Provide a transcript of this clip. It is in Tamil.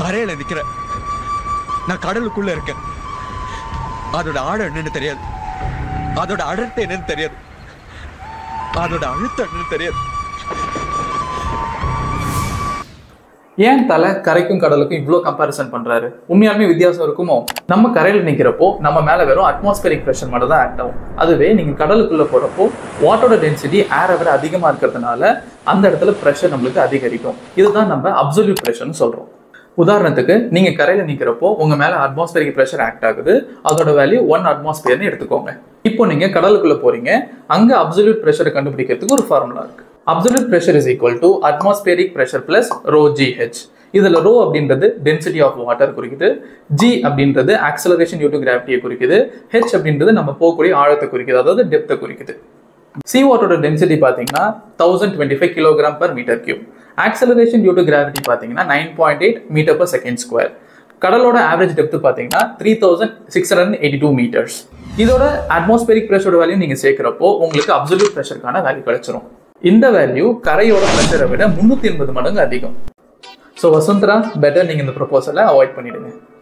கரையில நிக்கிறேன். நான் கடலுக்குள்ள இருக்கேன். அதோட ஆழம் என்னன்னு தெரியாது, அதோட அடர்த்தி என்னன்னு தெரியாது, அதோட அழுத்தம் என்னன்னு தெரியாது. ஏன் தலை கரைக்கும் கடலுக்கும் இவ்வளோ கம்பேரிசன் பண்றாரு? உண்மையாலுமே வித்தியாசம் இருக்குமோ? நம்ம கரையில் நிற்கிறப்போ நம்ம மேலே வெறும் அட்மாஸ்பரிக் ப்ரெஷர் மட்டும் தான் ஆக்ட் ஆகும். அதுவே நீங்கள் கடலுக்குள்ள போகிறப்போ வாட்டரோட டென்சிட்டி ஏரை விட அதிகமாக இருக்கிறதுனால அந்த இடத்துல ப்ரெஷர் நம்மளுக்கு அதிகரிக்கும். இதுதான் நம்ம அப்சல்யூட் ப்ரெஷர்னு சொல்கிறோம். உதாரணத்துக்கு நீங்கள் கரையில் நிற்கிறப்போ உங்கள் மேலே அட்மாஸ்பரிக் ப்ரெஷர் ஆக்ட் ஆகுது. அதோட வேல்யூ 1 அட்மாஸ்பியர்னு எடுத்துக்கோங்க. இப்போ நீங்கள் கடலுக்குள்ள போறீங்க. அங்கே அப்சல்யூட் ப்ரெஷரை கண்டுபிடிக்கிறதுக்கு ஒரு ஃபார்முலா இருக்கு. Absolute pressure is equal to atmospheric pressure plus rho GH. இதில் rho அப்படின்றது density of water குறிக்குது, G அப்படின்றது acceleration due to gravity குறிக்குது, H அப்படின்றது நம்ம போகக்கூடிய ஆழத்தை குறிக்குது, அதாவது டெப்த்தை குறிக்குது. sea water density பார்த்தீங்கன்னா 1025 kg per meter cube. acceleration due to gravity பார்த்தீங்கன்னா 9.8 meter per second square. கடலோட ஆவரேஜ் டெப்த் பார்த்தீங்கன்னா 3682 meters. இதோட atmospheric pressure வேல்யூ நீங்கள் சேர்க்கிறப்போ உங்களுக்கு absolute pressureக்கான வேல்யூ கிடைச்சிரும். இந்த வேல்யூ கரையோட ப்ரெஷரை விட 380 மடங்கு அதிகம். ஸோ வசுந்தரா, பெட்டர் நீங்கள் இந்த ப்ரொபோசலை அவாய்ட் பண்ணிடுங்க.